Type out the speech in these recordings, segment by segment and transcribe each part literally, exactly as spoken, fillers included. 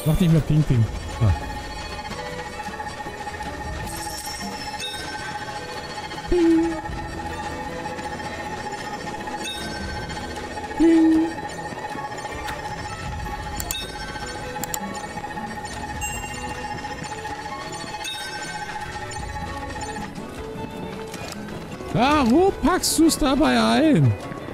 Mach nicht mehr Ping Ping. Ah. Ping. Ping. Warum packst du es dabei ein?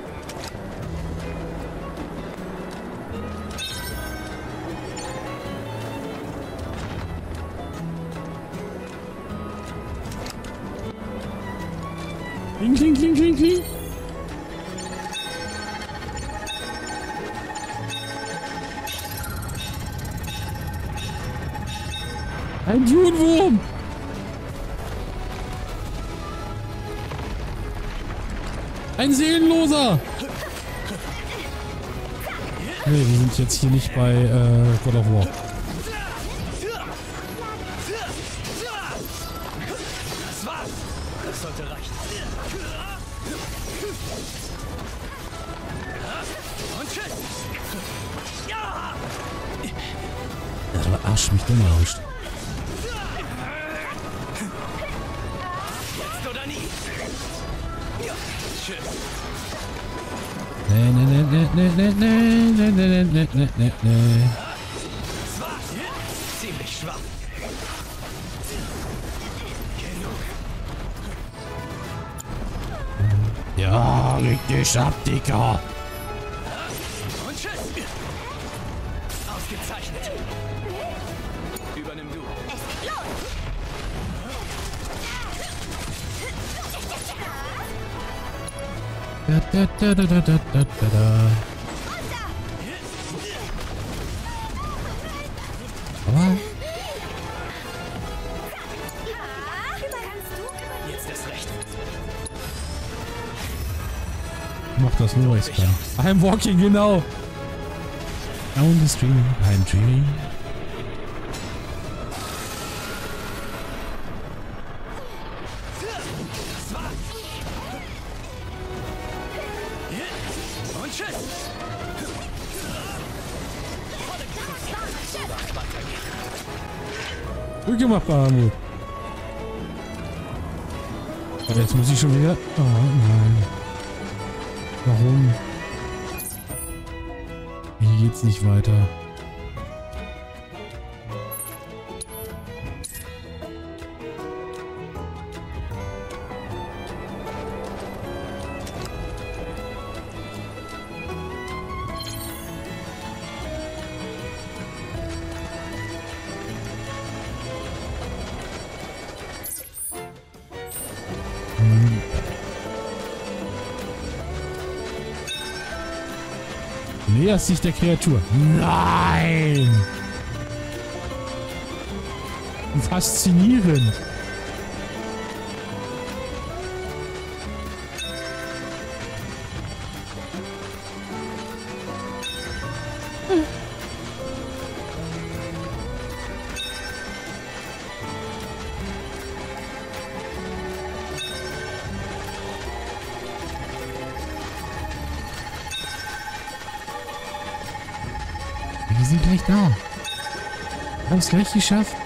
Kling, kling, kling, kling, kling. Ein Dune-Wurm. Ein Seelenloser. Nee, wir sind jetzt hier nicht bei äh, God of War. Das war's. Das sollte reichen. Und tschüss. Ja. Ja, du Arsch mich dumm erwischt. Jetzt oder nie. Tschüss. Nee, nee, nee, nee, nee, nee, nee, nee, nee, nee, nee, nee. Das war's. Ziemlich schwach. Genug. Ja, richtig ab, Dicker. Und tschüss. Ausgezeichnet. Übernimm du. Es geht los! Da, da, da, da, da, da, da, da. Aber Jetzt das Recht. mach das nur, ich kann. I'm walking, genau. Down the street, I'm dreaming. Und tschüss. Gut gemacht, Bahamut. Aber jetzt muss ich schon wieder... Oh nein. Warum? Hier geht's nicht weiter. Näherst sich der Kreatur. Nein! Faszinierend. Wir sind gleich da. Wir haben es gleich geschafft.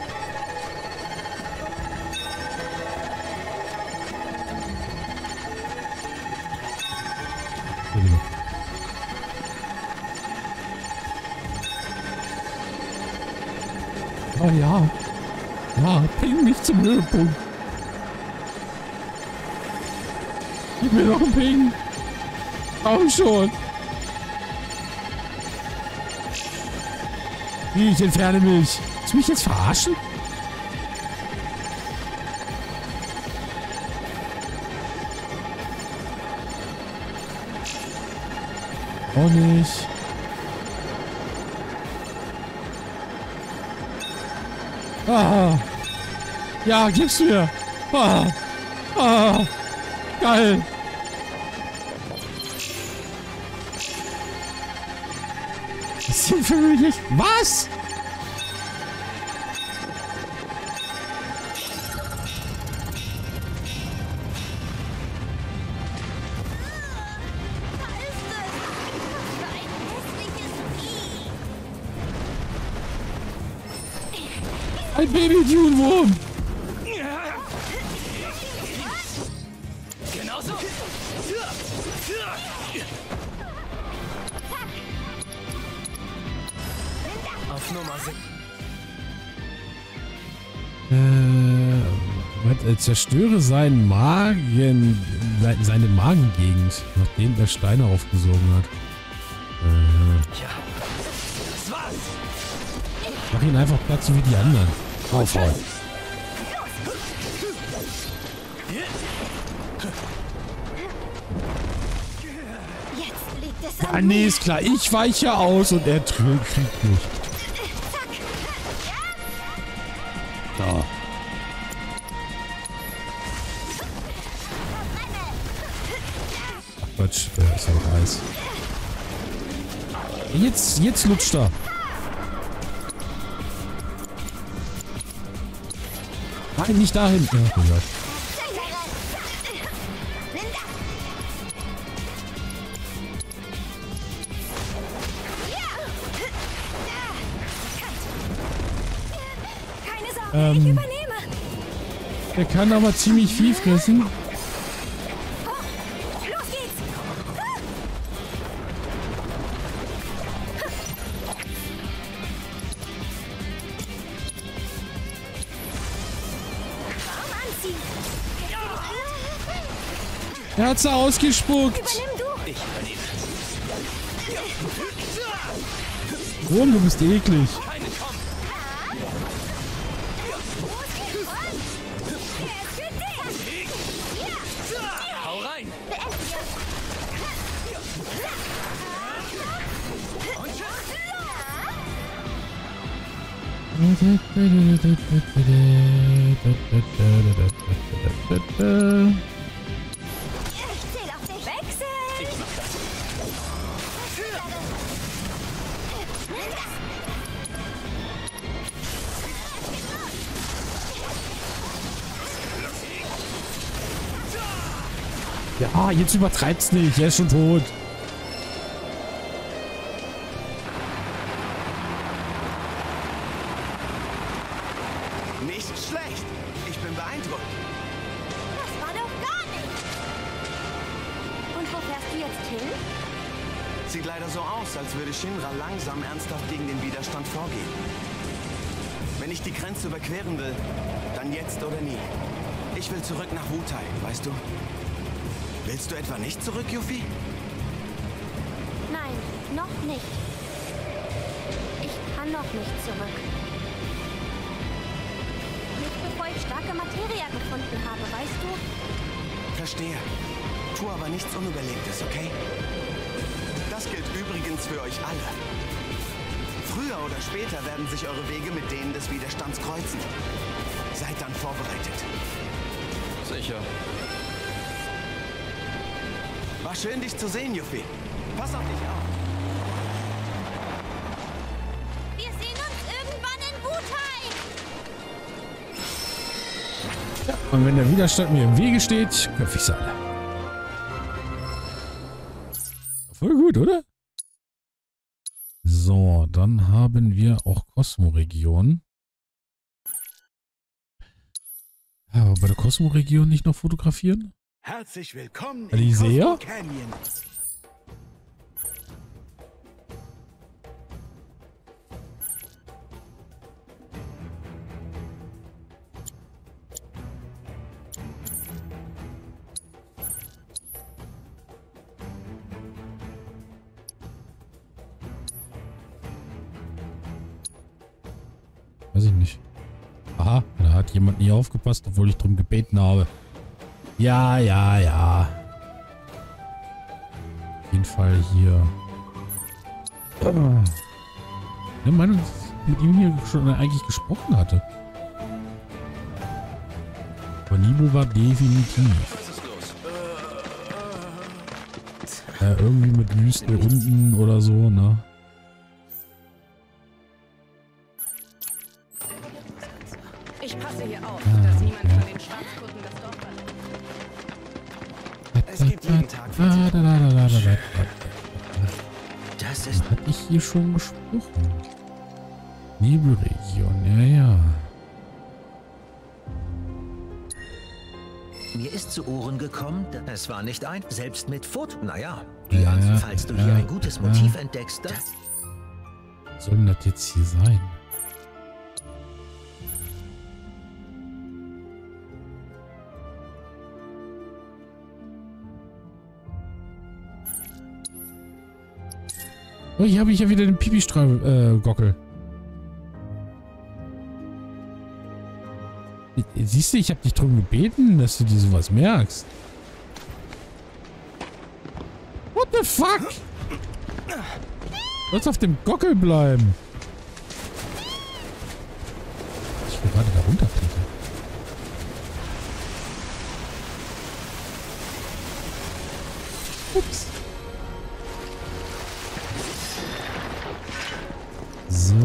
Oh ja. Ja, bring mich zum Höhepunkt. Gib mir noch einen Ping. Komm schon. Ich entferne mich. Willst du mich jetzt verarschen? Auch nicht. Ah. Ja, gib's mir. Ah. Ah. Geil. Das sind für mich nicht... Was? Da ist es! Was für ein hässliches Vieh! Ein Baby-Dune-Wurm! Genau so. Auf Nummer sieben. Äh, äh, zerstöre seinen Magen, seine Magengegend, nachdem er Steine aufgesogen hat. Äh, Ja, das war's. mach ihn einfach platt, so wie die anderen. Aufhauen. Jetzt liegt es Ja, an nee, mir. ist klar. Ich weiche aus und er tr- kriegt mich. Da. Ach Quatsch, äh, ist ja noch Eis. Jetzt, jetzt lutscht er. Nein, nicht dahin. Ja, gesagt. Nimm das. Keine Sorge, Ähm. ich übernehme. Er kann aber ziemlich viel fressen. Los geht's. Arm anziehen. Er hat's ausgespuckt. Übernimm du. Ich übernehme. Wurm, du bist eklig. Keine Chance. Der ist für dich. Hau rein. Beenden wir. Und tschüss. Ich zähl auf dich. Wechsel. Ich mach das. Nimm das. Ja, jetzt übertreib's nicht. Er ist schon tot. Nicht schlecht. Ich bin beeindruckt. Das war doch gar nicht. Und wo fährst du jetzt hin? Sieht leider so aus, als würde Shinra langsam ernsthaft gegen den Widerstand vorgehen. Wenn ich die Grenze überqueren will, dann jetzt oder nie. Ich will zurück nach Wutai, weißt du? Willst du etwa nicht zurück, Yuffie? Nein, noch nicht. Ich kann noch nicht zurück. Nicht bevor ich starke Materia gefunden habe, weißt du? Verstehe. Tu aber nichts Unüberlegtes, okay? Das gilt übrigens für euch alle. Früher oder später werden sich eure Wege mit denen des Widerstands kreuzen. Seid dann vorbereitet. Sicher. War schön, dich zu sehen, Yuffie. Pass auf dich auf. Wir sehen uns irgendwann in Wutai! Ja, und wenn der Widerstand mir im Wege steht, köpfe ich sie alle. Voll gut, oder? So, dann haben wir auch Kosmoregion. Ja, aber bei der Kosmoregion nicht noch fotografieren? Herzlich willkommen Die in Seher? Cosmo Canyon. Weiß ich nicht. Aha, da hat jemand nie aufgepasst, obwohl ich drum gebeten habe. Ja, ja, ja. Auf jeden Fall hier. Der Meinung, dass ich mit ihm hier schon eigentlich gesprochen hatte. Aber Nibel war definitiv. Was ist los? Äh, irgendwie mit Wüste unten oder so, ne? Ich passe hier auf, dass niemand von den Schwarzkutten das Dorf verlässt. Es gibt jeden Tag Da, da, da, da, da, da, da. Das ist... Hatte ich hier schon gesprochen? Nebelregion, ja, ja. Mir ist zu Ohren gekommen, es war nicht ein, selbst mit Foto. Naja, Ja, ja, falls du ja, hier ein gutes ja. Motiv entdeckst, dann... Was soll denn das jetzt hier sein? Oh, hier habe ich ja wieder den Pipi-Gockel. Äh, Siehst du, ich habe dich darum gebeten, dass du dir sowas merkst. What the fuck? Du sollst auf dem Gockel bleiben. Ich will gerade da runterklicken. Ups. So.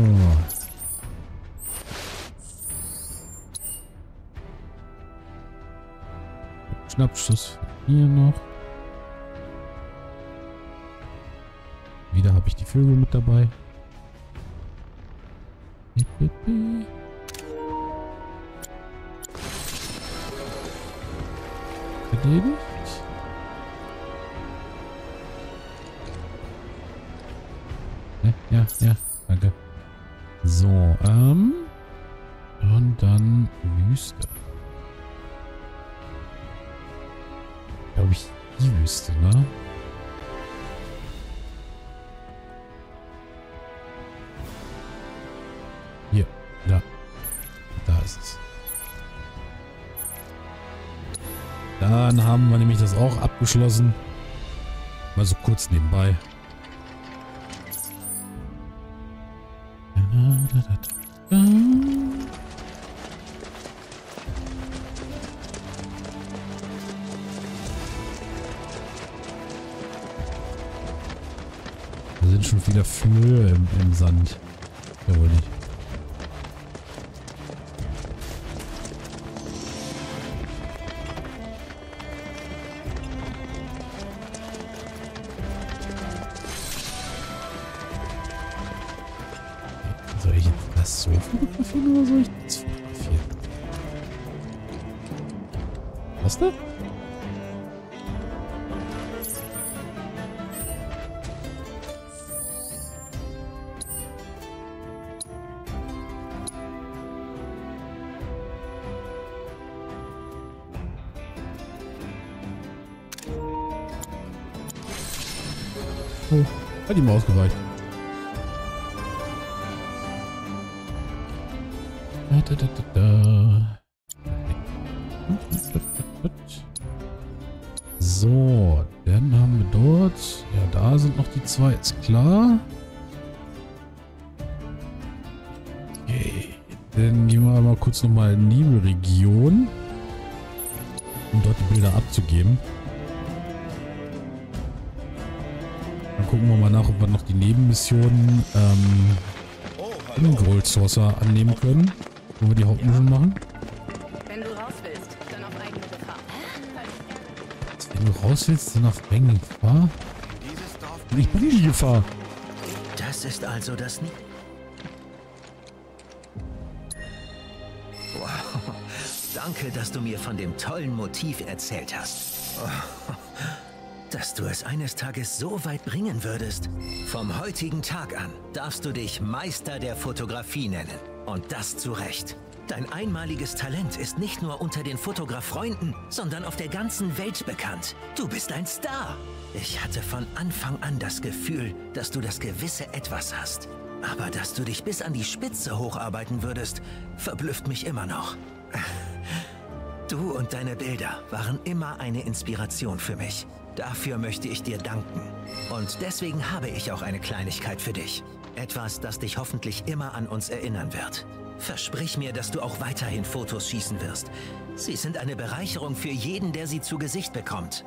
Schnappschuss hier noch. Wieder habe ich die Vögel mit dabei. Erledigt. Ja, ja, ja, danke. So, ähm. Und dann Wüste. Glaube ich, die Wüste, ne? Hier, da. Da ist es. Dann haben wir nämlich das auch abgeschlossen. Mal so kurz nebenbei. Da, da, da, da. Da sind schon wieder Flöhe im, im Sand. Ja wohl nicht. Soll ich jetzt das so fotografieren oder soll ich das fotografieren? Was da? Oh, hat ihm ausgereicht. Da, da, da, da. So, dann haben wir dort. Ja, da sind noch die zwei, ist klar. Okay. Dann gehen wir mal kurz nochmal in die Nebelregion, um dort die Bilder abzugeben. Dann gucken wir mal nach, ob wir noch die Nebenmissionen ähm, im Gold Saucer annehmen können, wo wir die Hauptmission machen. Wenn du raus willst, dann auf eigene Gefahr. Wenn du raus willst, dann auf eigene Gefahr? Dieses Dorf Ich bin die Gefahr. Das ist also das... Nie wow. Danke, dass du mir von dem tollen Motiv erzählt hast. Oh. Dass du es eines Tages so weit bringen würdest. Vom heutigen Tag an darfst du dich Meister der Fotografie nennen. Und das zu Recht. Dein einmaliges Talent ist nicht nur unter den Fotograffreunden, sondern auf der ganzen Welt bekannt. Du bist ein Star. Ich hatte von Anfang an das Gefühl, dass du das gewisse Etwas hast. Aber dass du dich bis an die Spitze hocharbeiten würdest, verblüfft mich immer noch. Du und deine Bilder waren immer eine Inspiration für mich. Dafür möchte ich dir danken. Und deswegen habe ich auch eine Kleinigkeit für dich. Etwas, das dich hoffentlich immer an uns erinnern wird. Versprich mir, dass du auch weiterhin Fotos schießen wirst. Sie sind eine Bereicherung für jeden, der sie zu Gesicht bekommt.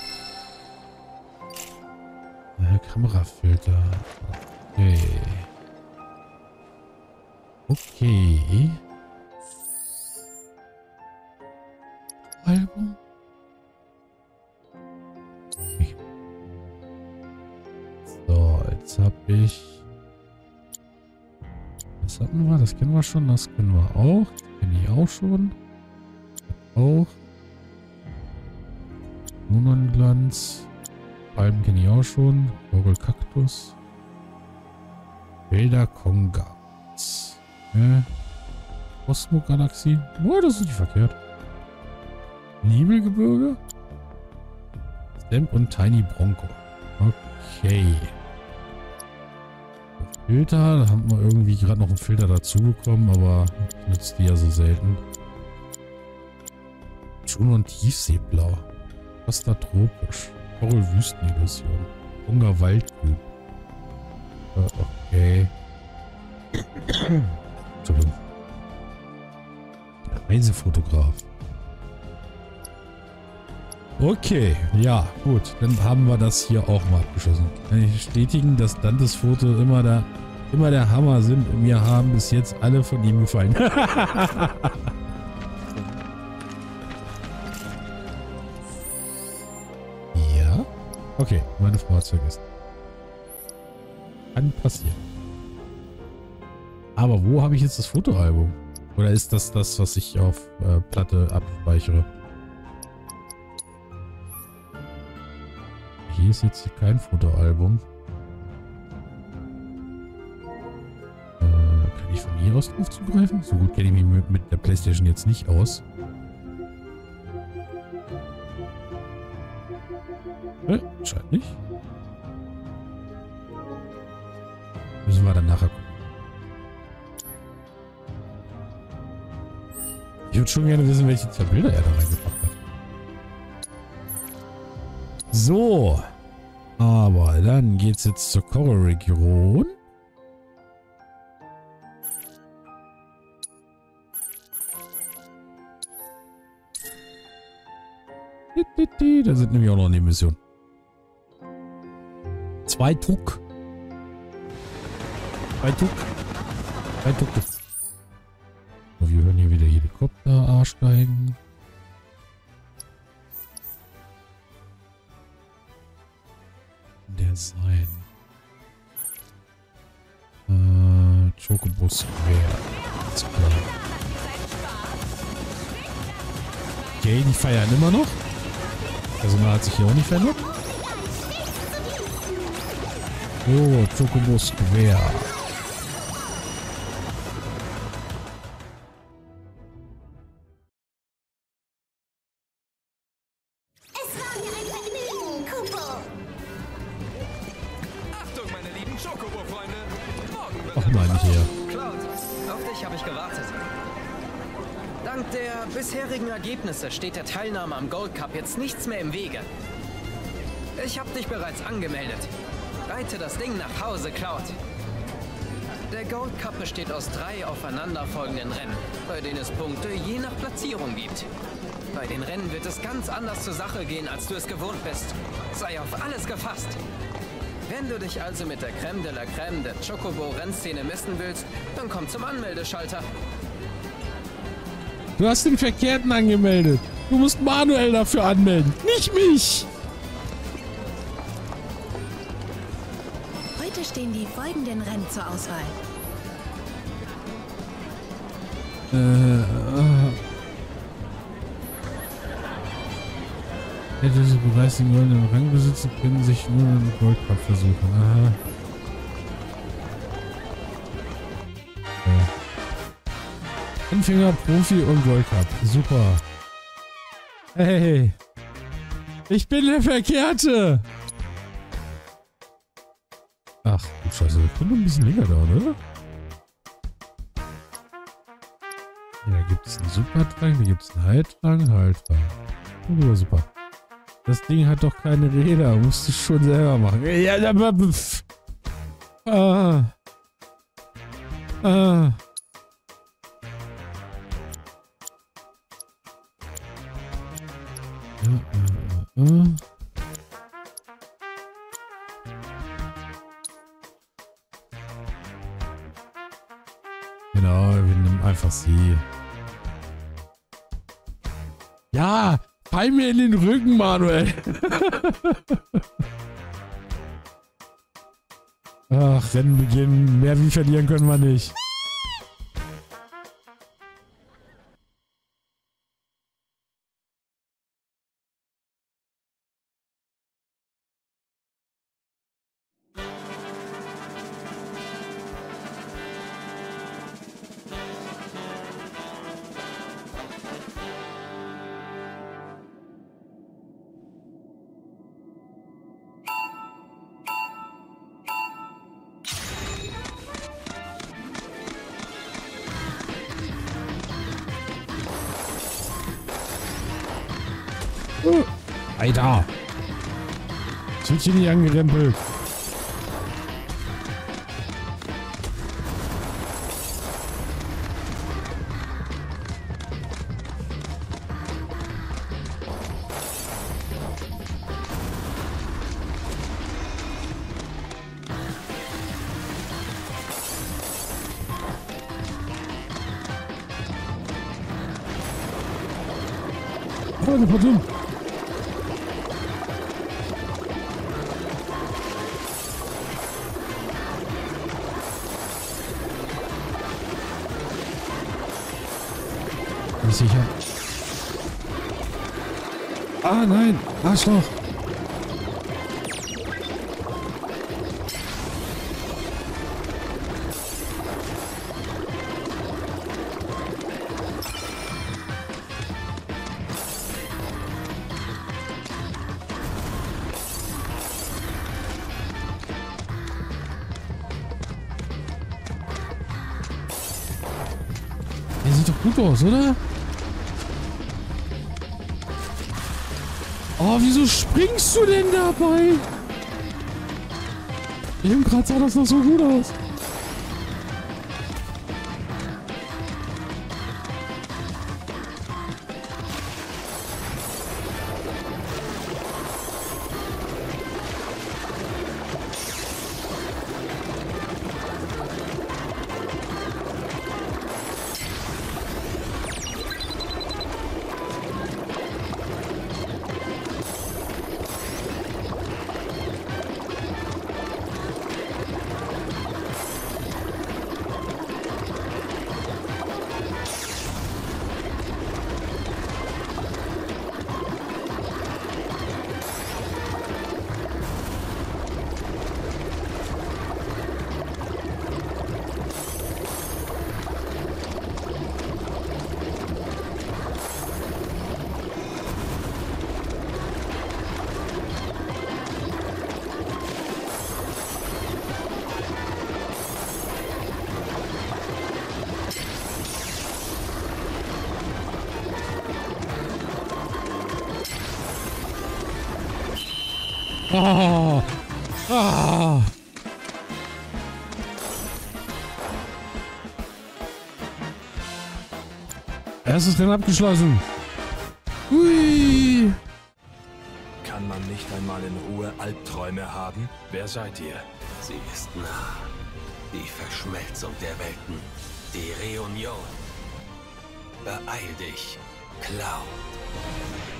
Äh, Kamerafilter. Okay. Okay. Album. Okay. So, jetzt habe ich... Das hatten wir, das kennen wir schon, das können wir auch. Das kenne ich auch schon. Das auch. Mononglanz. Palmen kenne ich auch schon. Orgelkaktus. Wälder Kongans. Äh. Cosmo-Galaxie. Oh, das ist nicht verkehrt. Nibelgebirge. Stamp und Tiny Bronco. Okay. Filter. Da haben wir irgendwie gerade noch einen Filter dazu bekommen, aber nützt die ja so selten. Juno und Tiefseeblau. Costa tropisch. Coral Wüstenillusion. Hunger Waldgrün. Okay. Entschuldigung. Reisefotograf. Okay, ja, gut. Dann haben wir das hier auch mal abgeschlossen. Kann ich bestätigen, dass Dantes Foto immer der, immer der Hammer sind und mir haben bis jetzt alle von ihm gefallen. Ja. Okay, meine Frau hat es vergessen. Kann passieren. Aber wo habe ich jetzt das Fotoalbum? Oder ist das das, was ich auf äh, Platte abspeichere? Hier ist jetzt hier kein Fotoalbum. Äh, kann ich von hier aus drauf zugreifen? So gut kenne ich mich mit, mit der PlayStation jetzt nicht aus. Äh, scheint nicht. Müssen wir dann nachher gucken. Ich würde schon gerne wissen, welche zwei Bilder er da reingepackt hat. So. Aber dann geht's jetzt zur Coral-Region. Da sind nämlich auch noch eine Mission. Zwei Tuck. Zwei Tuck. Zwei Tuck. Wir hören hier wieder Helikopter A-Steigen. Der sein. Äh, Chocobo Square. Okay, die feiern immer noch. Personal hat sich hier auch nicht verändert. Oh, Chocobo Square. Achtung, meine lieben Chocobo-Freunde. Morgen wird Ach nein, nicht her. Cloud, auf dich habe ich gewartet. Dank der bisherigen Ergebnisse steht der Teilnahme am Gold Cup jetzt nichts mehr im Wege. Ich habe dich bereits angemeldet. Reite das Ding nach Hause, Cloud. Der Gold Cup besteht aus drei aufeinanderfolgenden Rennen, bei denen es Punkte je nach Platzierung gibt. Bei den Rennen wird es ganz anders zur Sache gehen, als du es gewohnt bist. Sei auf alles gefasst. Wenn du dich also mit der Crème de la Crème der Chocobo-Rennszene messen willst, dann komm zum Anmeldeschalter. Du hast den Verkehrten angemeldet. Du musst Manuel dafür anmelden, nicht mich. Heute stehen die folgenden Rennen zur Auswahl. Äh, äh. Hätte sie bereits den goldenen Rang besitzen, können sich nur einen Goldcup versuchen. Aha. Ja. Anfänger, Profi und Goldcup. Super. Hey. Ich bin der Verkehrte. Ach, du Scheiße. Das könnte ein bisschen länger dauern, oder? Ja, da gibt es einen Supertrang, da gibt es einen Heiltrang, Heiltrang. Oh, super. Das Ding hat doch keine Räder. Musst du schon selber machen. Ja, aber... Pff. Ah. Ah. Ja, äh, äh, äh. Genau, wir nehmen einfach sie. Ja! Fall mir in den Rücken, Manuel. Ach, Rennen beginnen. Mehr wie verlieren können wir nicht. Alter! Ich wird hier nicht angerempelt. Oh, eine Portion. Bin sicher. Ah, nein. Arschloch. Der sieht doch gut aus, oder? Oh, wieso springst du denn dabei? Eben gerade sah das noch so gut aus. Ah, ah. Erstes Rennen abgeschlossen. Hui. Kann man nicht einmal in Ruhe Albträume haben? Wer seid ihr? Sie ist nah. Die Verschmelzung der Welten. Die Reunion. Beeil dich, Cloud.